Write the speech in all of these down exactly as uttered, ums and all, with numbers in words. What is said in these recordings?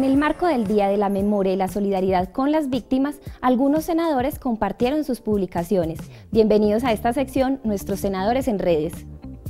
En el marco del Día de la Memoria y la Solidaridad con las Víctimas, algunos senadores compartieron sus publicaciones. Bienvenidos a esta sección, nuestros senadores en redes.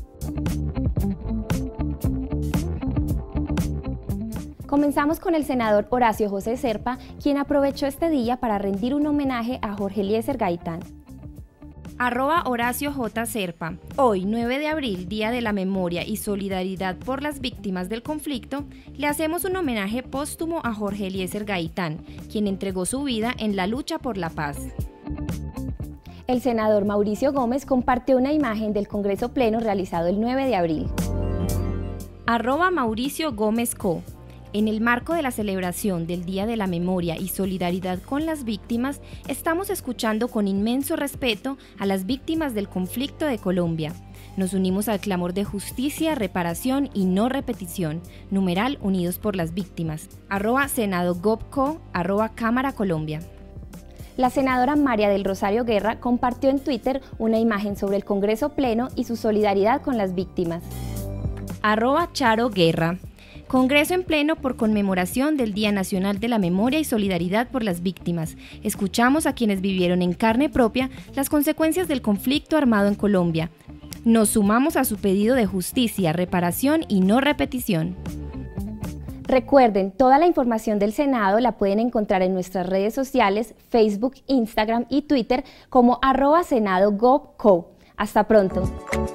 Comenzamos con el senador Horacio José Zerpa, quien aprovechó este día para rendir un homenaje a Jorge Eliezer Gaitán. Arroba Horacio J. Zerpa. Hoy, nueve de abril, Día de la Memoria y Solidaridad por las Víctimas del Conflicto, le hacemos un homenaje póstumo a Jorge Eliezer Gaitán, quien entregó su vida en la lucha por la paz. El senador Mauricio Gómez compartió una imagen del Congreso Pleno realizado el nueve de abril. Arroba Mauricio Gómez Co. En el marco de la celebración del Día de la Memoria y Solidaridad con las Víctimas, estamos escuchando con inmenso respeto a las víctimas del conflicto de Colombia. Nos unimos al clamor de justicia, reparación y no repetición. Numeral Unidos por las Víctimas. Arroba Senado Gobco, arroba Cámara Colombia. La senadora María del Rosario Guerra compartió en Twitter una imagen sobre el Congreso Pleno y su solidaridad con las víctimas. Arroba Charo Guerra. Congreso en pleno por conmemoración del Día Nacional de la Memoria y Solidaridad por las Víctimas. Escuchamos a quienes vivieron en carne propia las consecuencias del conflicto armado en Colombia. Nos sumamos a su pedido de justicia, reparación y no repetición. Recuerden, toda la información del Senado la pueden encontrar en nuestras redes sociales, Facebook, Instagram y Twitter como arroba Senado Gov Co. Hasta pronto.